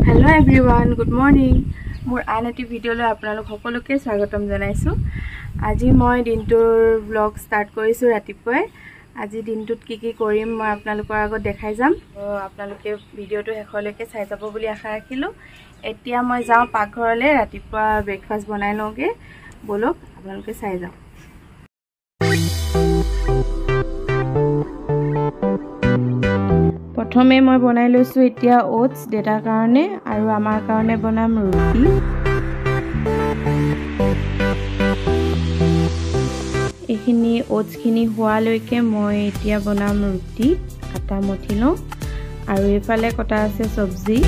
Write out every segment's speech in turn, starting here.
Hello everyone, good morning. More anati video lo apnalok hokoloke swagatam janaisu. Aji moi dintur vlog start korisu ratipuai. Aji dintut ki korim moi apnalokor agot dekhai jam. Apnaloke video to hekoleke sai jabo boli asha rakhilu. Etia moi jao paghorole ratipua breakfast banai loge. Bolok apnaloke sai jao. प्रथमे मैं बनाई लैसु इतिया oats डेटार कारणे आरु आमार कारणे बनाम रुटी एखिनि oats खिनि हुआ लैके मैं इतिया बनाम रुटी आटा मथि लो आरु एफाले कटा आछे सब्जी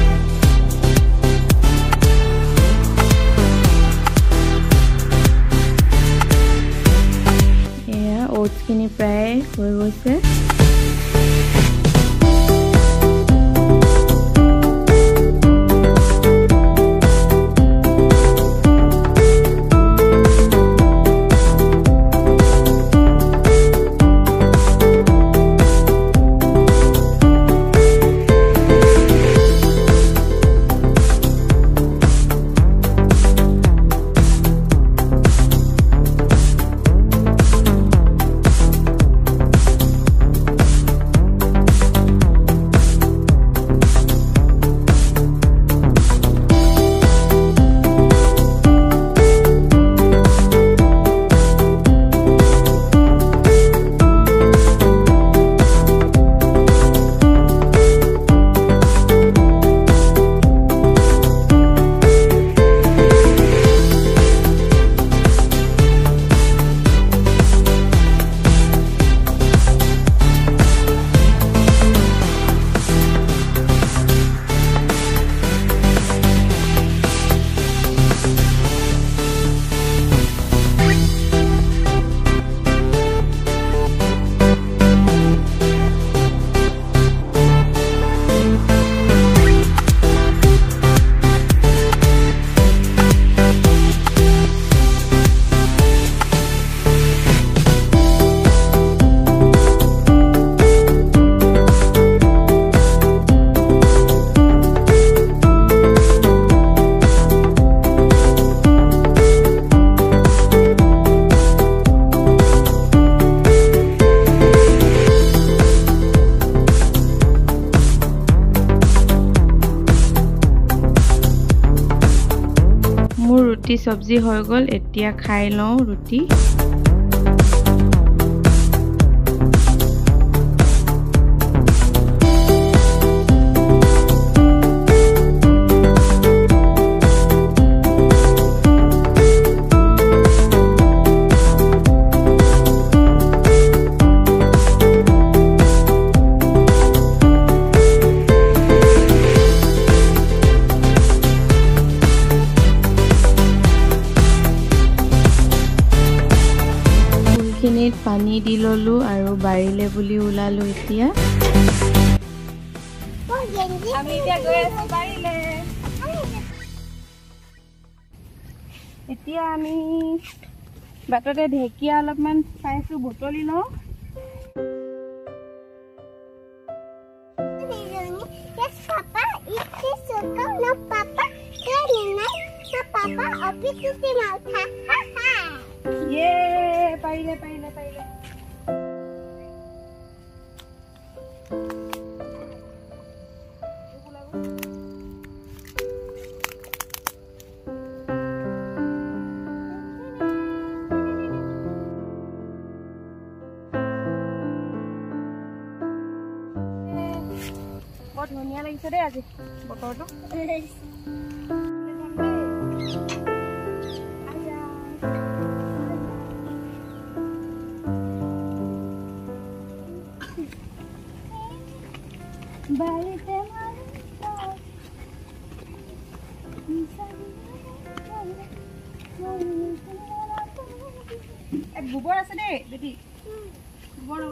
एया ओट्स खिनि प्राय হৈ গৈছে रुटी सब्जी हो गल एतिया खाइ लो रुटी पानी दी ललु आरो बारिले बुली उलालु इतिया आमी इतिया गय आछी बारिले इतिया आमी बाटते ढेकिया अलपमान पाइछु बोतली लो Yes, Papa. It is circle. No, Papa. No, Papa. Office is the mouth. Ha ha. Yeah, paile. बहुत धुनिया লাগিছে দে আজি বতৰটো বাড়িতে এক গোবৰ আছে দে বেটি গোবৰ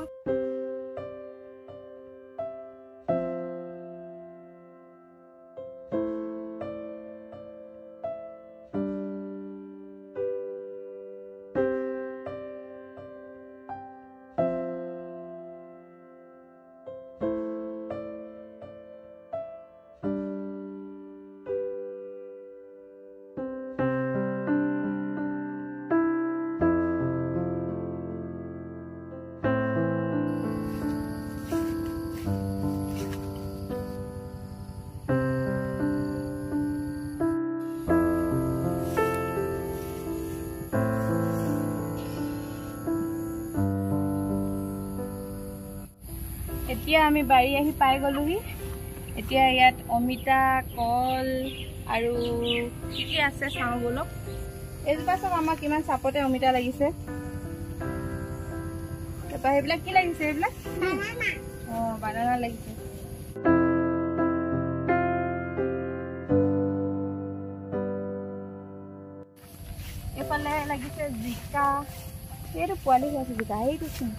এতিয়া আমি বাৰী আহি পাই গ'লোহি। এতিয়া ইয়াত অমিতা, কল আৰু কি আছে চাওঁ বলক। এইজোপা চব আমাৰ কিমান চাপতে অমিতা লাগিছে। তাৰপৰা সেইবিলাক কি লাগিছে? এইবিলাক বানানা লাগিছে। এইফালে লাগিছে জিকা। এইটো পোৱালি হৈ আছে জিকা। এইটোচোন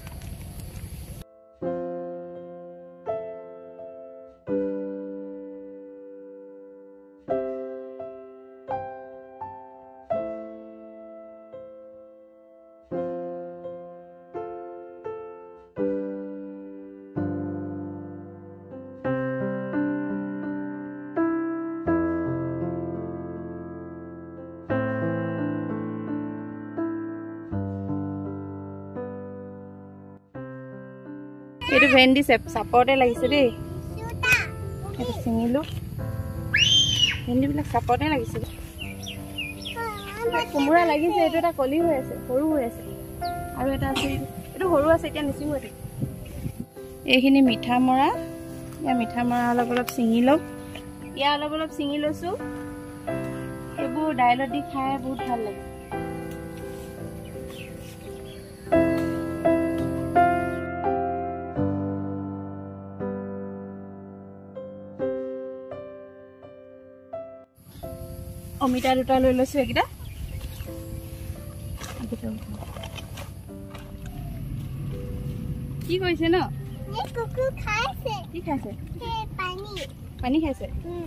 এইটো ভেন্দি চাপৰতে লাগিছে দেই। এইটো ছিঙিলো। ভেন্দিবিলাক চাপৰতে লাগিছে। কোমোৰা লাগিছে। এইটো এটা কলি হৈ আছে, সৰু হৈ আছে। আৰু এটা আছে, এইটো সৰু আছে, এতিয়া নিচিঙো। এইটো এইখিনি মিঠা মৰা। ইয়াৰ মিঠা মৰা অলপ অলপ ছিঙি লওক। ইয়াৰ অলপ অলপ ছিঙি লৈছোঁ। এইবোৰ দাইলত দি খাই বহুত ভাল লাগে। অমিতা দুটা লৈ লৈছো। এইকেইটা কি কৰিছে ন? কি খাইছে? পানী খাইছে।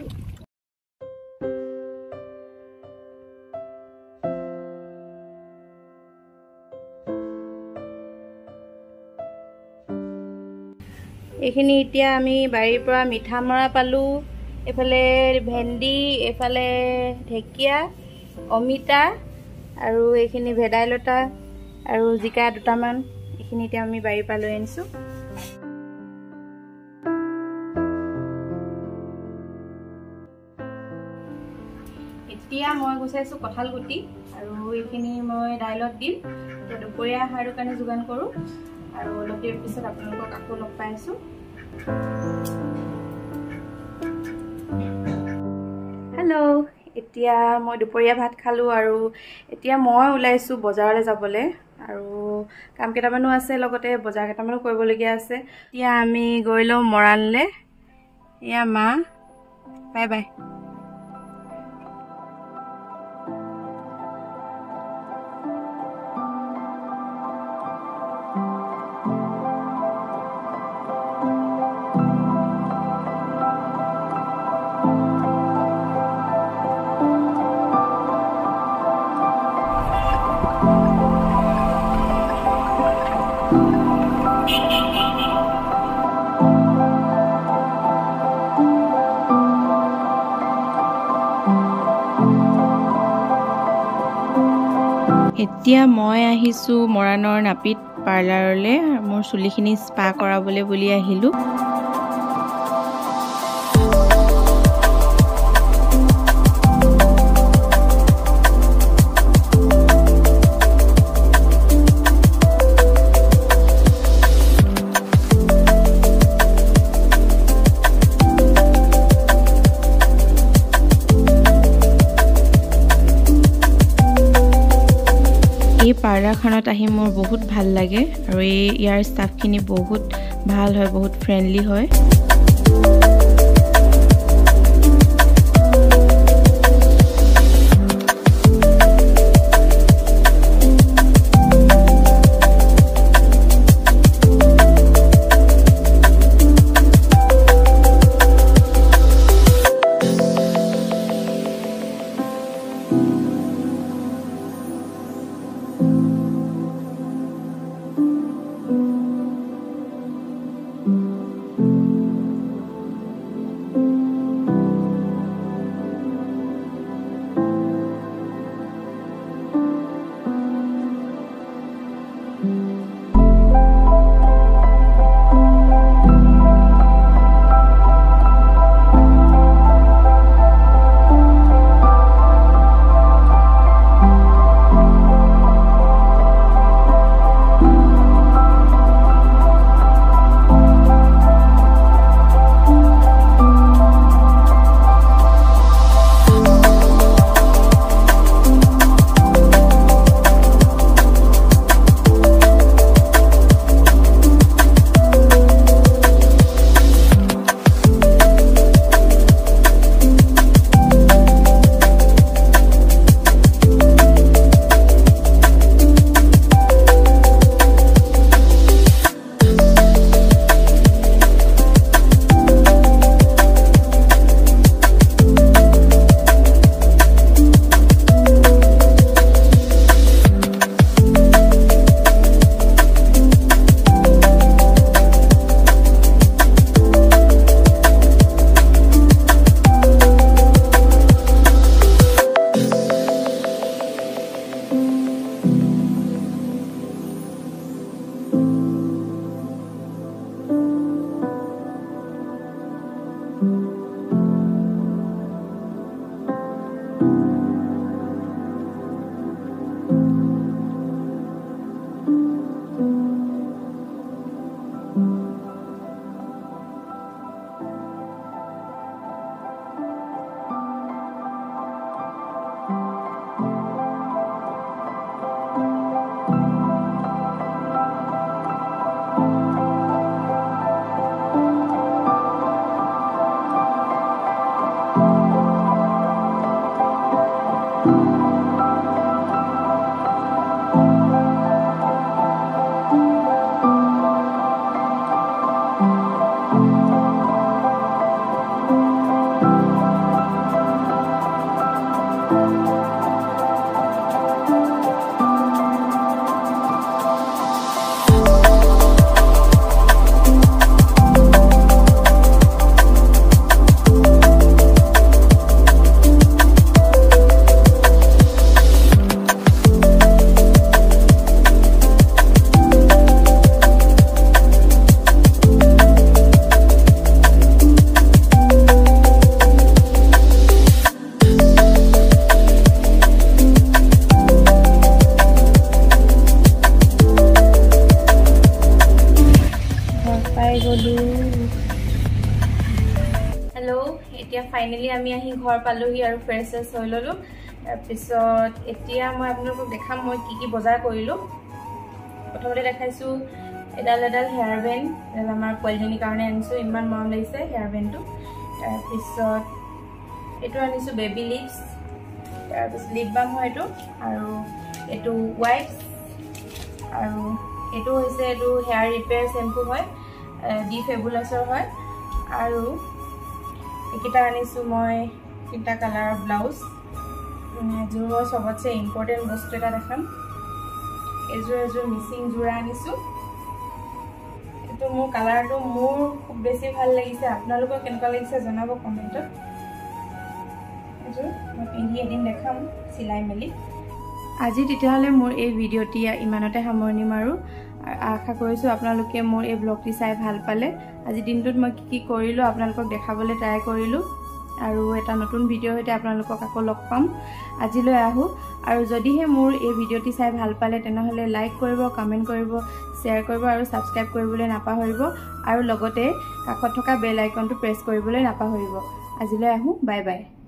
এইখিনি এতিয়া আমি বাৰীৰ পৰা মিঠা মৰা পালোঁ। এইফালে ভেন্দি, এইফালে ঢেকীয়া, অমিতা আৰু এইখিনি ভেদাইলতা আৰু জিকা দুটামান। এইখিনি এতিয়া আমি বাৰীৰ পৰা লৈ আনিছোঁ। এতিয়া মই গুচাইছোঁ কঁঠাল গুটি আৰু এইখিনি মই দাইলত দিম। এতিয়া দুপৰীয়া আহাৰৰ কাৰণে যোগান কৰোঁ আৰু অলপ দেৰি পিছত আপোনালোকক আকৌ লগ পাই আছোঁ। হেল্ল', এতিয়া মই দুপৰীয়া ভাত খালোঁ আৰু এতিয়া মই ওলাইছোঁ বজাৰলৈ যাবলৈ। আৰু কাম কেইটামানো আছে, লগতে বজাৰ কেইটামানো কৰিবলগীয়া আছে। এতিয়া আমি গৈ লওঁ মৰাণলৈ। এয়া মা, বাই বাই। এতিয়া মই আহিছোঁ মৰাণৰ নাপিত পাৰ্লাৰলৈ। মোৰ চুলিখিনি স্পা কৰাবলৈ বুলি আহিলোঁ। এই পাৰ্লাৰখনত আহি মোৰ বহুত ভাল লাগে আৰু ইয়াৰ ষ্টাফখিনি বহুত ভাল হয়, বহুত ফ্ৰেণ্ডলি হয়। আমি আহি ঘৰ পালোহি আৰু ফ্ৰেছ হৈ ললো তাৰপিছত এতিয়া মই আপোনালোকক দেখাম মই কি বজাৰ কৰিলো প্ৰথমতে দেখাইছো এডাল হেয়াৰ বেণ্ড এডাল আমাৰ পোৱালিজনীৰ কাৰণে আনিছো ইমান মৰম লাগিছে হেয়াৰ বেণ্ডটো তাৰপিছত এইটো আনিছো বেবি লিপছ তাৰপিছত লিপ বাম হয় এইটো আৰু এইটো ৱাইপছ আৰু এইটো হৈছে এইটো হেয়াৰ ৰিপেয়াৰ শ্যাম্পু হয় ডি ফেবুলাছৰ হয় আৰু এইকেইটা আনিছো মই তিনটা কালাৰৰ ব্লাউজ এযোৰ সবতছে ইম্পৰ্টেণ্ট বস্তু এটা দেখাম এযোৰ মিচিং যোৰা আনিছো এইটো মোৰ কালাৰটো মোৰ খুব বেছি ভাল লাগিছে আপোনালোকৰ কেনেকুৱা লাগিছে জনাব কমেণ্টত এযোৰ মই পিন্ধি এদিন দেখাম চিলাই মেলি আজি তেতিয়াহ'লে মোৰ এই ভিডিঅ'টি ইমানতে সামৰণি মাৰো আশা কৰিছো আপোনালোকে মোৰ এই ব্লগটি চাই ভাল পালে আজি দিনটোত মই কি কৰিলো আপোনালোকক দেখাবলৈ ট্ৰাই কৰিলো আৰু এটা নতুন ভিডিঅ' হৈতে আপোনালোকক আকৌ লগ পাম আজিলৈ আহো আৰু যদিহে মোৰ এই ভিডিঅ'টি চাই ভাল পালে তেনেহ'লে লাইক কৰিব কমেণ্ট কৰিব শ্বেয়াৰ কৰিব আৰু সাবস্ক্ৰাইব কৰিবলৈ নাপাহৰিব আৰু লগতে কাষত থকা বেল আইকনটো প্ৰেছ কৰিবলৈ নাপাহৰিব আজিলৈ আহো বাই বাই